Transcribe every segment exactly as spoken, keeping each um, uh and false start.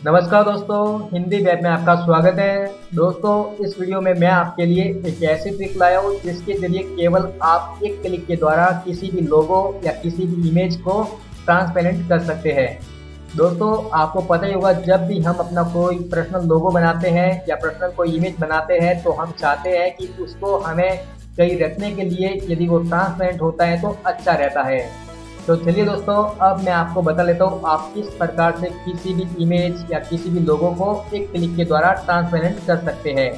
नमस्कार दोस्तों, हिंदी वेब में आपका स्वागत है। दोस्तों, इस वीडियो में मैं आपके लिए एक ऐसी ट्रिक लाया हूँ जिसके जरिए केवल आप एक क्लिक के द्वारा किसी भी लोगो या किसी भी इमेज को ट्रांसपेरेंट कर सकते हैं। दोस्तों, आपको पता ही होगा, जब भी हम अपना कोई पर्सनल लोगो बनाते हैं या पर्सनल कोई इमेज बनाते हैं तो हम चाहते हैं कि उसको हमें कहीं रखने के लिए यदि वो ट्रांसपेरेंट होता है तो अच्छा रहता है। तो चलिए दोस्तों, अब मैं आपको बता लेता हूँ आप किस प्रकार से किसी भी इमेज या किसी भी लोगो को एक क्लिक के द्वारा ट्रांसपेरेंट कर सकते हैं।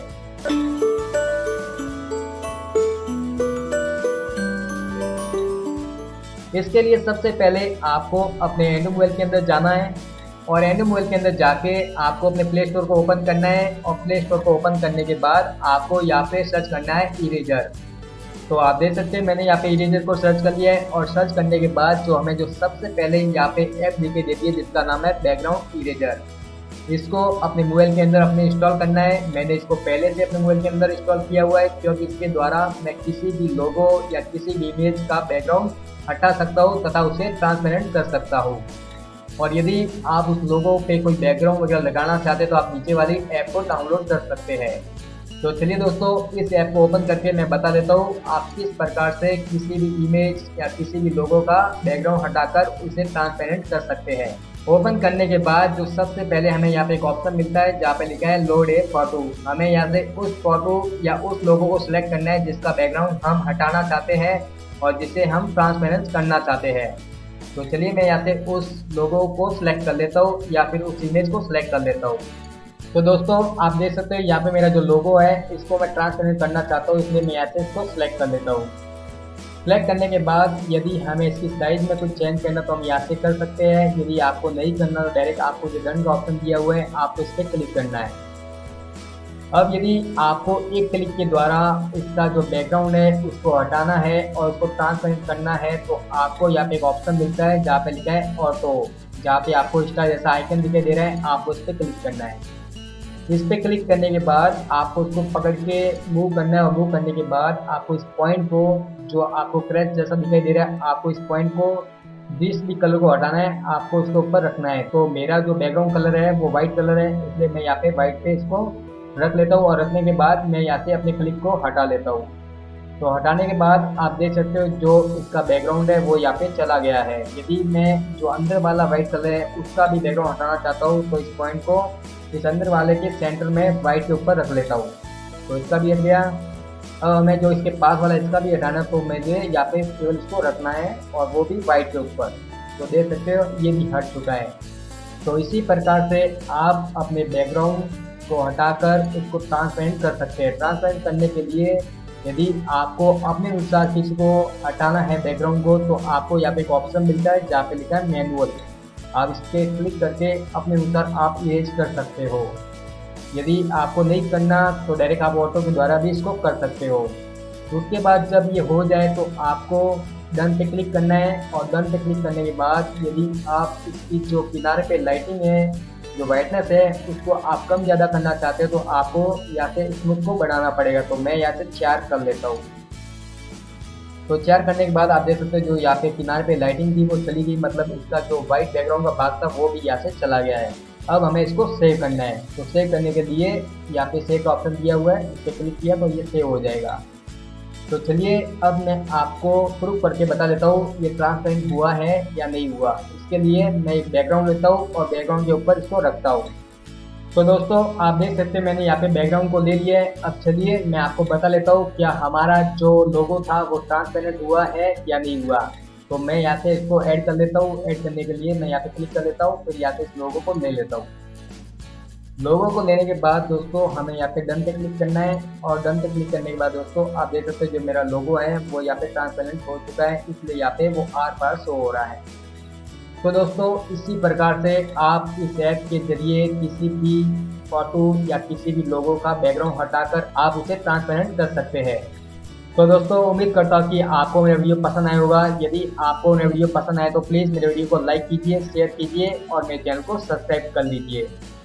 इसके लिए सबसे पहले आपको अपने एंड्रॉइड मोबाइल के अंदर जाना है और एंड्रॉइड मोबाइल के अंदर जाके आपको अपने प्ले स्टोर को ओपन करना है और प्ले स्टोर को ओपन करने के बाद आपको यहाँ पे सर्च करना है इरेजर। तो आप देख सकते हैं मैंने यहाँ पे इरेजर को सर्च कर लिया है और सर्च करने के बाद जो हमें जो सबसे पहले यहाँ पे ऐप दिखाई देती है जिसका नाम है बैकग्राउंड इरेजर। इसको अपने मोबाइल के अंदर अपने इंस्टॉल करना है। मैंने इसको पहले से अपने मोबाइल के अंदर इंस्टॉल किया हुआ है क्योंकि इसके द्वारा मैं किसी भी लोगो या किसी भी इमेज का बैकग्राउंड हटा सकता हूँ तथा उसे ट्रांसपेरेंट कर सकता हूँ। और यदि आप उस लोगो पे कोई बैकग्राउंड वगैरह लगाना चाहते हैं तो आप नीचे वाली ऐप को डाउनलोड कर सकते हैं। तो चलिए दोस्तों, इस ऐप को ओपन करके मैं बता देता हूँ आप किस प्रकार से किसी भी इमेज या किसी भी लोगो का बैकग्राउंड हटाकर उसे ट्रांसपेरेंट कर सकते हैं। ओपन करने के बाद जो सबसे पहले हमें यहाँ पे एक ऑप्शन मिलता है जहाँ पे लिखा है लोड ए फोटो। हमें यहाँ से उस फोटो या उस लोगो को सिलेक्ट करना है जिसका बैकग्राउंड हम हटाना चाहते हैं और जिसे हम ट्रांसपेरेंट करना चाहते हैं। तो चलिए मैं यहाँ से उस लोगो को सिलेक्ट कर लेता हूँ या फिर उस इमेज को सिलेक्ट कर लेता हूँ। तो दोस्तों, आप देख सकते हैं यहाँ पे मेरा जो लोगो है इसको मैं ट्रांसपेरेंट करना चाहता हूँ, इसलिए मैं यहाँ से इसको सिलेक्ट कर लेता हूँ। सिलेक्ट करने के बाद यदि हमें इसकी साइज़ में कुछ चेंज करना तो हम यहाँ से कर सकते हैं। यदि आपको नहीं करना तो डायरेक्ट आपको जो डन का ऑप्शन दिया हुआ है आपको इस पर क्लिक करना है। अब यदि आपको एक क्लिक के द्वारा इसका जो बैकग्राउंड है उसको हटाना है और उसको ट्रांसपेरेंट करना है तो आपको यहाँ पे एक ऑप्शन मिलता है जहाँ पे लिखा है ऑटो, जहाँ पे आपको इसका जैसा आइकन दिखाई दे रहा है आपको इस पर क्लिक करना है। इस पर क्लिक करने के बाद आपको उसको पकड़ के मूव करना है और मूव करने के बाद आपको इस पॉइंट को जो आपको क्रैच जैसा दिखाई दे रहा है आपको इस पॉइंट को जिस भी कलर को हटाना है आपको उसके ऊपर रखना है। तो मेरा जो बैकग्राउंड कलर है वो वाइट कलर है, इसलिए मैं यहाँ पे वाइट पे इसको रख लेता हूँ और रखने के बाद मैं यहाँ से अपने क्लिक को हटा लेता हूँ। तो हटाने के बाद आप देख सकते हो जो इसका बैकग्राउंड है वो यहाँ पे चला गया है। यदि मैं जो अंदर वाला वाइट कलर है उसका भी बैकग्राउंड हटाना चाहता हूँ तो इस पॉइंट को इस अंदर वाले के सेंटर में वाइट के ऊपर रख लेता हूँ। तो इसका भी हट गया। अब हमें जो इसके पास वाला इसका भी हटाना तो मुझे यहाँ पे केवल इसको रखना है और वो भी वाइट के ऊपर। तो देख सकते हो ये भी हट चुका है। तो इसी प्रकार से आप अपने बैकग्राउंड को हटाकर उसको ट्रांसपेरेंट कर सकते हैं। ट्रांसपेरेंट करने के लिए यदि आपको अपने अनुसार किसी को हटाना है बैकग्राउंड को तो आपको यहाँ पे एक ऑप्शन मिलता है जहाँ पे लिखा है मैनुअल। आप इस पर क्लिक करके अपने अनुसार आप इरेज कर सकते हो। यदि आपको नहीं करना तो डायरेक्ट आप ऑटो के द्वारा भी इसको कर सकते हो। उसके बाद जब ये हो जाए तो आपको डन पे क्लिक करना है और डन पे क्लिक करने के बाद यदि आप इसकी जो किनारे पे लाइटिंग है, जो ब्राइटनेस है, उसको आप कम ज़्यादा करना चाहते हो तो आपको यहाँ से स्मूथ को बढ़ाना पड़ेगा। तो मैं यहाँ से चार कर लेता हूँ। तो चार करने के बाद आप देख सकते हो जो यहाँ पे किनारे पे लाइटिंग थी वो चली गई, मतलब इसका जो वाइट बैकग्राउंड का भाग था वो भी यहाँ से चला गया है। अब हमें इसको सेव करना है। तो सेव करने के लिए यहाँ पे सेव का ऑप्शन दिया हुआ है, इस पर क्लिक किया तो ये सेव हो जाएगा। तो चलिए अब मैं आपको प्रूफ करके बता देता हूँ ये ट्रांसपेरेंट हुआ है या नहीं हुआ। इसके लिए मैं एक बैकग्राउंड लेता हूँ और बैकग्राउंड के ऊपर इसको रखता हूँ। तो दोस्तों, आप देख सकते हैं मैंने यहाँ पे बैकग्राउंड को ले लिया है। अब चलिए मैं आपको बता लेता हूँ क्या हमारा जो लोगो था वो ट्रांसपेरेंट हुआ है या नहीं हुआ। तो मैं यहाँ से इसको ऐड कर लेता हूँ। ऐड करने के लिए मैं यहाँ पे क्लिक कर लेता हूँ, फिर यहाँ से इस लोगो को ले लेता हूँ। लोगो को लेने के बाद दोस्तों हमें यहाँ पे डन पे क्लिक करना है और डन पे क्लिक करने के बाद दोस्तों आप देख सकते हैं जो मेरा लोगो है वो यहाँ पे ट्रांसपेरेंट हो चुका है, इसलिए यहाँ पे वो आर पार शो हो रहा है। तो दोस्तों, इसी प्रकार से आप इस ऐप के जरिए किसी भी फोटो या किसी भी लोगो का बैकग्राउंड हटाकर आप उसे ट्रांसपेरेंट कर सकते हैं। तो दोस्तों, उम्मीद करता हूँ कि आपको मेरा वीडियो पसंद आया होगा। यदि आपको मेरा वीडियो पसंद आए तो प्लीज़ मेरे वीडियो को लाइक कीजिए, शेयर कीजिए और मेरे चैनल को सब्सक्राइब कर लीजिए।